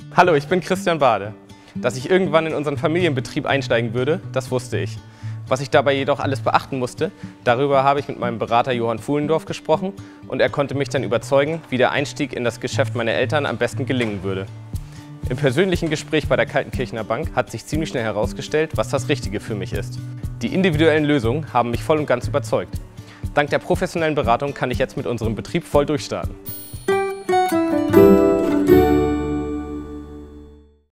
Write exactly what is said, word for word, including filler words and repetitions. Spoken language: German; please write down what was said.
Hallo, ich bin Christian Bade. Dass ich irgendwann in unseren Familienbetrieb einsteigen würde, das wusste ich. Was ich dabei jedoch alles beachten musste, darüber habe ich mit meinem Berater Johann Fuhlendorf gesprochen und er konnte mich dann überzeugen, wie der Einstieg in das Geschäft meiner Eltern am besten gelingen würde. Im persönlichen Gespräch bei der Kaltenkirchener Bank hat sich ziemlich schnell herausgestellt, was das Richtige für mich ist. Die individuellen Lösungen haben mich voll und ganz überzeugt. Dank der professionellen Beratung kann ich jetzt mit unserem Betrieb voll durchstarten.